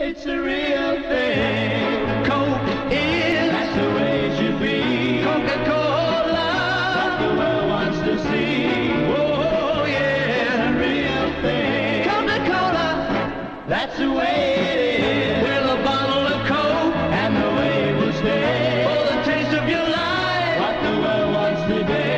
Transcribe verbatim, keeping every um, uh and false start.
It's the real thing. Coke is, that's the way it should be. Coca-Cola, what the world wants to see. Oh yeah, the real thing. Coca-Cola, that's the way it is. Fill a bottle of Coke, and the way it will stay. For the taste of your life, what the world wants today.